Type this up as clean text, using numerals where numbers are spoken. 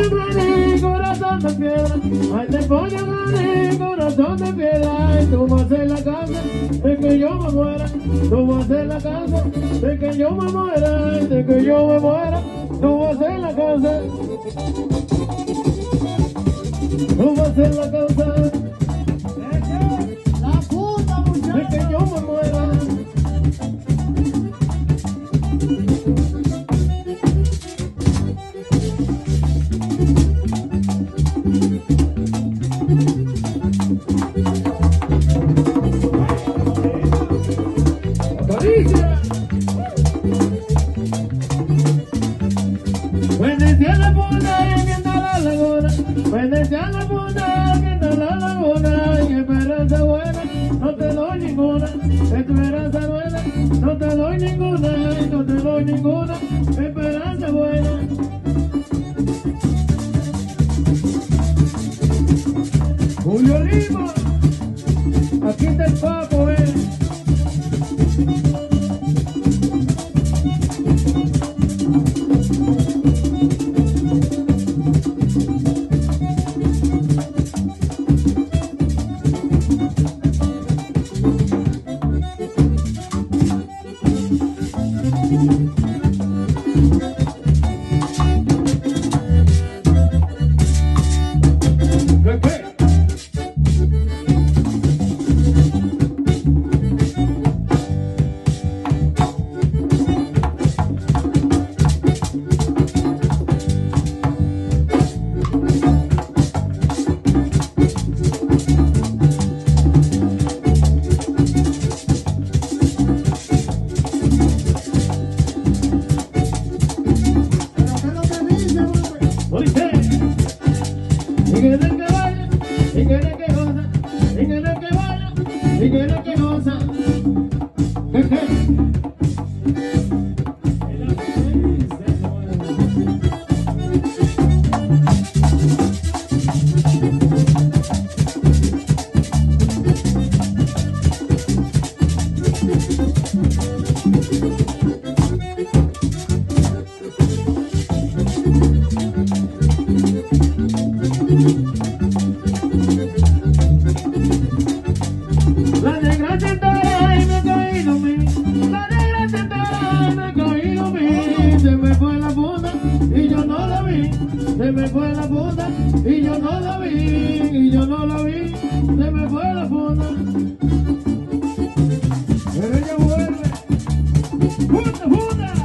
gané, corazón de piedra. Ay, te pollo gané, corazón de piedra. Ay, tú vas a ser la causa de que yo me muera. Tú vas a ser la causa de que yo me muera. Ay, de que yo me muera. Tú vas a ser la causa. Tú vas a ser la causa. La puta, muchacho. De que yo me muera. Bendecía la punta que está la laguna, bendecía la punta que está la laguna, y esperanza buena, no te doy ninguna, esperanza buena, no te doy ninguna, no te doy ninguna, esperanza buena. Julio Lima, aquí está el papo, La negra se entera y me caí lo mí. La negra se entera y me caí lo mí. Se me fue la puta y yo no la vi. Se me fue la puta y yo no la vi. Y yo no la vi. Se me fue la puta. Pero ella vuelve. ¡Puta, puta!